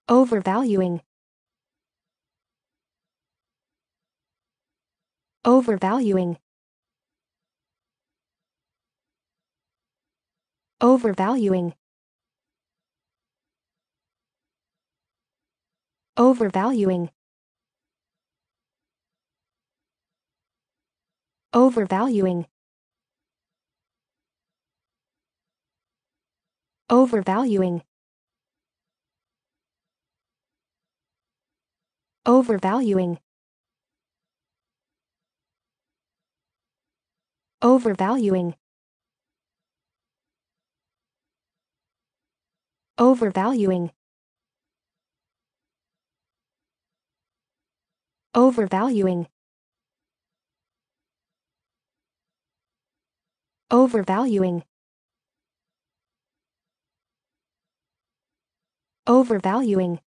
Overvaluing. Overvaluing. Overvaluing. Overvaluing. Overvaluing. Overvaluing. Overvaluing. Overvaluing. Overvaluing. Overvaluing. Overvaluing. Overvaluing.